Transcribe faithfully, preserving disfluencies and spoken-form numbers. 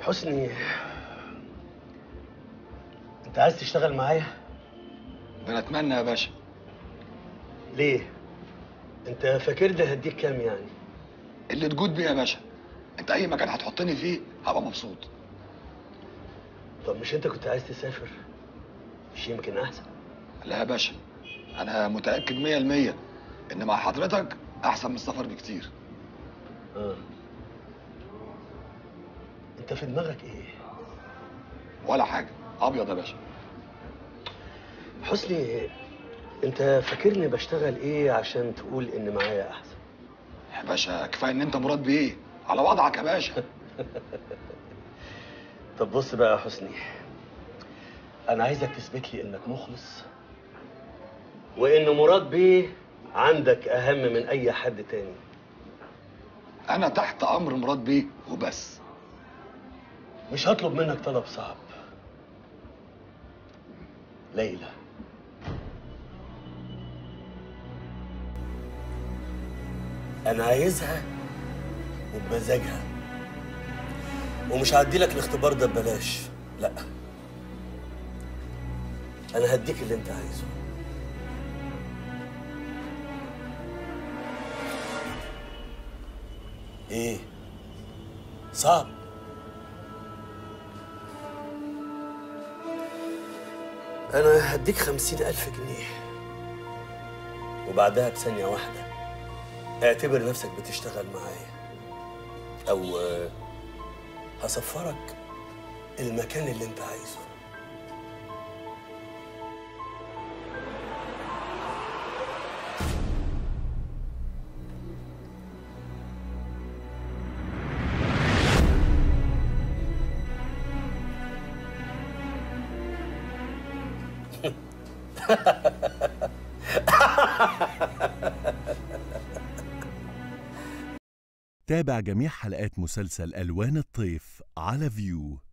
حسني، انت عايز تشتغل معايا؟ بنتمنى يا باشا. ليه؟ انت فاكرني هديك كام يعني؟ اللي تجود بيه يا باشا. انت اي مكان هتحطني فيه هبقى مبسوط. طب مش انت كنت عايز تسافر؟ مش يمكن احسن؟ لا يا باشا، انا متاكد مية المية ان مع حضرتك احسن من السفر بكتير. اه. انت في دماغك ايه؟ ولا حاجه، ابيض يا باشا. حسني، انت فاكرني بشتغل ايه عشان تقول ان معايا احسن؟ يا باشا كفايه ان انت مراد بيه على وضعك يا باشا. طب بص بقى يا حسني، انا عايزك تثبت لي انك مخلص، وان مراد بيه عندك اهم من اي حد تاني. انا تحت امر مراد بيه وبس. مش هطلب منك طلب صعب. ليلى، انا عايزها وبمزاجها، ومش هعدي لك الاختبار ده ببلاش، لا، انا هديك اللي انت عايزه. ايه صعب؟ انا هديك خمسين الف جنيه، وبعدها بثانية واحدة اعتبر نفسك بتشتغل معايا، او هسفرك المكان اللي انت عايزه. تابع جميع حلقات مسلسل ألوان الطيف على فيو.